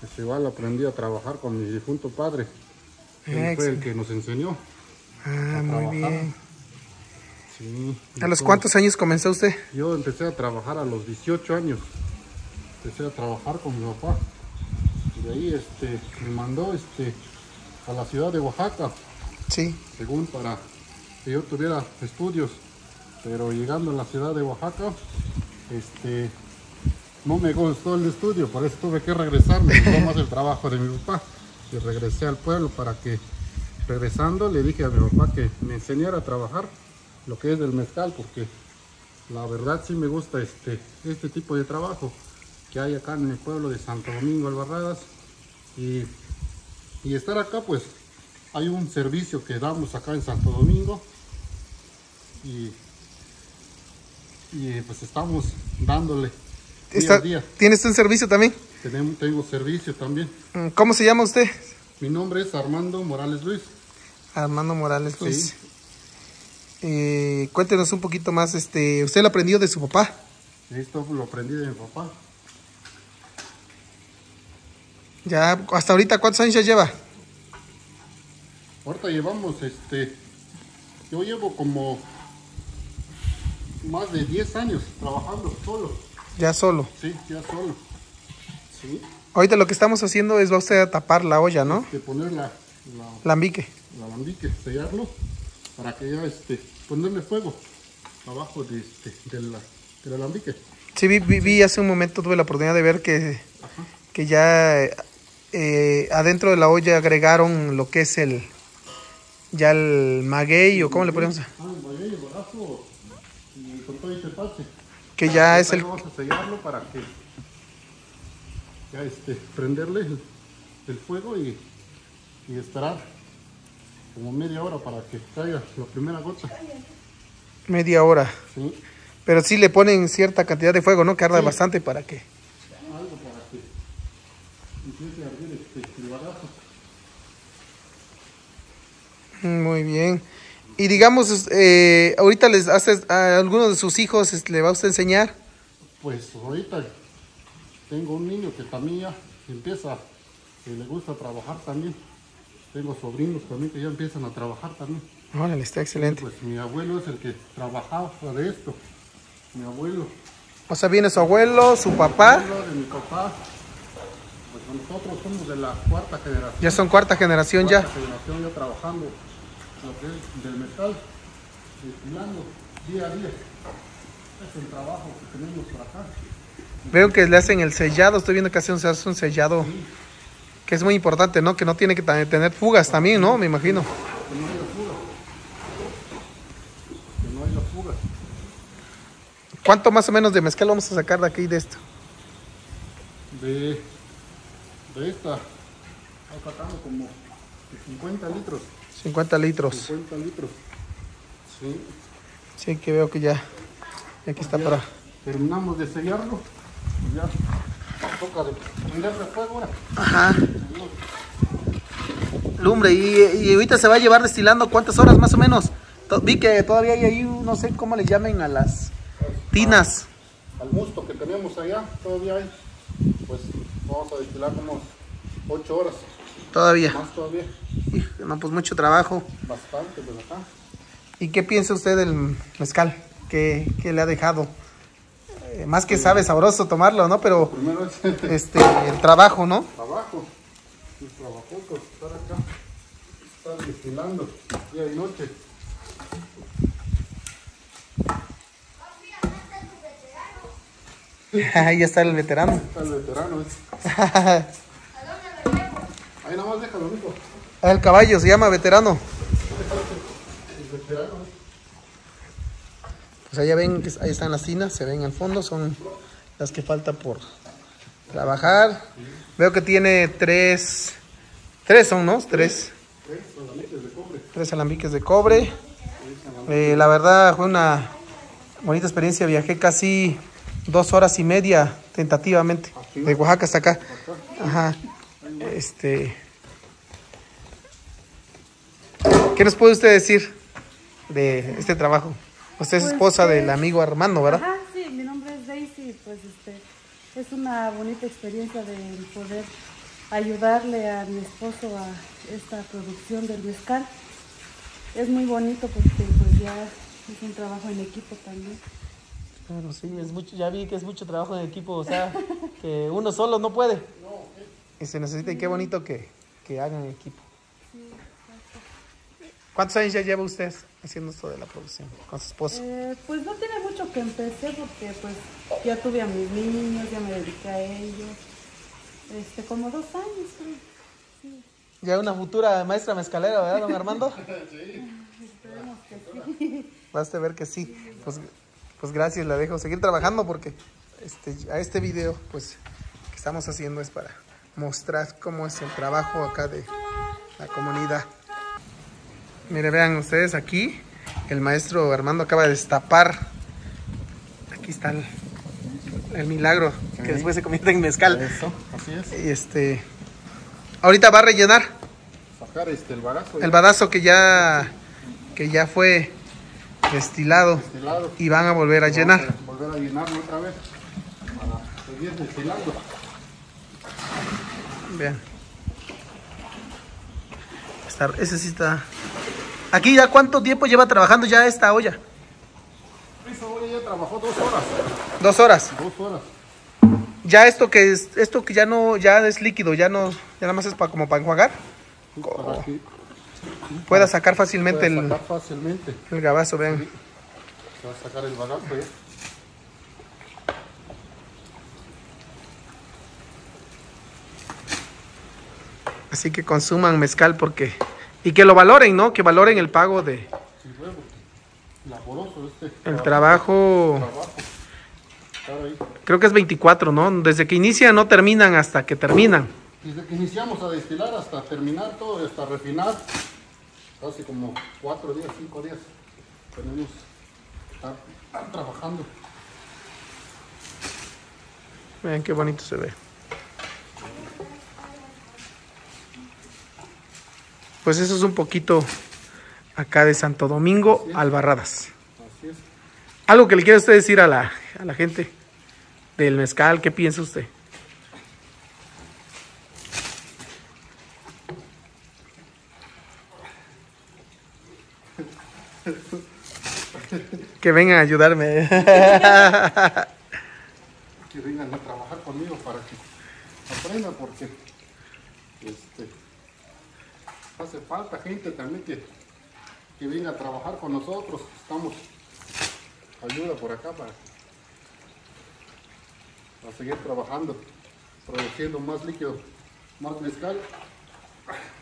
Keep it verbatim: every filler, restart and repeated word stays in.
Pues igual aprendí a trabajar con mi difunto padre. Él fue el que nos enseñó. Ah, muy bien. Sí, ¿A los cuántos años comenzó usted? Yo empecé a trabajar a los dieciocho años. Empecé a trabajar con mi papá. De ahí este, me mandó este, a la ciudad de Oaxaca. Sí. Según para que yo tuviera estudios. Pero llegando a la ciudad de Oaxaca, este, no me gustó el estudio, por eso tuve que regresar. Me gustó más el trabajo de mi papá. Y regresé al pueblo para que, regresando, le dije a mi papá que me enseñara a trabajar lo que es del mezcal, porque la verdad sí me gusta este, este tipo de trabajo que hay acá en el pueblo de Santo Domingo Albarradas. Y, y estar acá, pues hay un servicio que damos acá en Santo Domingo y, y pues estamos dándole día Está, a día. ¿Tienes un servicio también? Tenemos, tengo servicio también. ¿Cómo se llama usted? Mi nombre es Armando Morales Luis. Armando Morales Luis. Sí. Eh, cuéntenos un poquito más, este, ¿usted lo aprendió de su papá? Esto lo aprendí de mi papá. Ya, hasta ahorita, ¿cuántos años ya lleva? Ahorita llevamos, este, yo llevo como más de diez años trabajando solo. Ya solo. Sí, ya solo. Sí. Ahorita lo que estamos haciendo es va usted a tapar la olla, ¿no? De poner la, la, Lambique. la alambique, sellarlo, para que ya, este, ponerle fuego abajo de, este, de la, del alambique. Sí, vi, vi, vi hace un momento, tuve la oportunidad de ver que, que ya eh, adentro de la olla agregaron lo que es el, ya el maguey, o cómo le ponemos. Ah, el maguey, el barazo, y con todo este pase. Que ya es el... Vamos a sellarlo para que ya este, prenderle el, el fuego y, y esperar como media hora para que caiga la primera gota. Media hora. Sí. Pero sí le ponen cierta cantidad de fuego, ¿no? Que arda Sí. bastante para que... Algo para que empiece a arder este, el bagazo. Muy bien. Y digamos, eh, ahorita les hace a alguno de sus hijos le va a usted enseñar. Pues ahorita tengo un niño que también ya empieza, que le gusta trabajar también. Tengo sobrinos también que ya empiezan a trabajar también. Órale, está excelente. Pues mi abuelo es el que trabajaba de esto. Mi abuelo. O sea, viene su abuelo, su papá. Mi abuelo, de mi papá. Pues nosotros somos de la cuarta generación. Ya son cuarta generación cuarta ya. generación ya trabajando lo que es del metal, destilando día a día. Es el trabajo que tenemos por acá. Veo que le hacen el sellado, estoy viendo que hacen un sellado, sí, que es muy importante, ¿no? Que no tiene que tener fugas también, ¿no? Me imagino. Que no haya fugas. Que no haya fugas. ¿Cuánto más o menos de mezcal vamos a sacar de aquí de esto? De, de esta, está sacando como cincuenta litros. cincuenta litros. cincuenta litros. Sí. Sí, que veo que ya, aquí está ya para... terminamos de sellarlo. Ya toca de prenderle fuego ahora. Ajá. Lumbre, y, y ahorita se va a llevar destilando ¿cuántas horas más o menos? To- vi que todavía hay ahí, no sé cómo le llamen a las tinas. Al musto que tenemos allá, todavía hay. Pues vamos a destilar unos ocho horas. Todavía. Más todavía. Hijo, no, pues mucho trabajo. Bastante, pues acá. ¿Y qué piensa usted del mezcal? ¿Qué, qué le ha dejado? Eh, más que sabe sabroso tomarlo, ¿no? Pero Primero es este, el trabajo, ¿no? trabajo. El trabajoso, estar acá. Estar destilando día y noche. Ahí está el veterano. Está el veterano, ¿eh? Ahí nada más déjalo, mijo. El caballo se llama veterano. El veterano, ¿eh? Pues allá ven que ahí están las tinas, se ven al fondo, son las que falta por trabajar. Veo que tiene tres, tres son, ¿no? Tres. Tres alambiques de cobre. Tres alambiques de cobre. Eh, la verdad fue una bonita experiencia, viajé casi dos horas y media tentativamente, de Oaxaca hasta acá. Ajá. Este, ¿qué nos puede usted decir de este trabajo? Usted es Pues, esposa eh, del amigo Armando, ¿verdad? Ajá, sí, mi nombre es Daisy, pues este, es una bonita experiencia de poder ayudarle a mi esposo a esta producción del mezcal. Es muy bonito porque pues ya es un trabajo en equipo también. Claro, sí, es mucho, ya vi que es mucho trabajo en equipo, o sea, que uno solo no puede. Y se necesita, y qué bonito que, que hagan equipo. ¿Cuántos años ya lleva usted haciendo esto de la producción con su esposo? Eh, pues no tiene mucho que empecé porque pues ya tuve a mis niños, ya me dediqué a ellos. Este, como dos años, creo. Sí. Ya una futura maestra mezcalera, ¿verdad, don Armando? Sí. Esperemos que sí. Vas a ver que sí. Pues, pues gracias, la dejo seguir trabajando porque este, a este video pues que estamos haciendo es para mostrar cómo es el trabajo acá de la comunidad. Mire, vean ustedes aquí, el maestro Armando acaba de destapar. Aquí está el, el milagro, que sí. Después se convierte en mezcal. Eso, así es. Y este, ahorita va a rellenar. Sacar este, el badazo. El badazo que ya, que ya fue destilado, destilado. Y van a volver a llenar. A volver a llenarlo otra vez para seguir destilando. Vean. Está, ese sí está. Aquí ya cuánto tiempo lleva trabajando ya esta olla. Esta olla ya trabajó dos horas. Dos horas. Dos horas. Ya esto que es, esto que ya no, ya es líquido, ya no, ya nada más es para como para enjuagar. Sí, para que pueda sacar fácilmente pueda el, sacar fácilmente. el gabazo, vean. Sí. Se va a sacar el bagazo ya. Así que consuman mezcal porque y que lo valoren, ¿no? Que valoren el pago de sí, luego, laboroso este el trabajo. trabajo. Ahí. Creo que es veinticuatro, ¿no? Desde que inician no terminan hasta que terminan. Desde que iniciamos a destilar hasta terminar todo, hasta refinar, casi como cuatro días, cinco días tenemos que estar, estar trabajando. Vean qué bonito se ve. Pues eso es un poquito acá de Santo Domingo, Albarradas. Así es. Algo que le quiere usted decir a la, a la gente del mezcal, ¿qué piensa usted? Que vengan a ayudarme. Que vengan a trabajar conmigo para que aprendan porque este, hace falta gente también que, que venga a trabajar con nosotros. Estamos ayuda por acá para, para seguir trabajando, produciendo más líquido, más mezcal.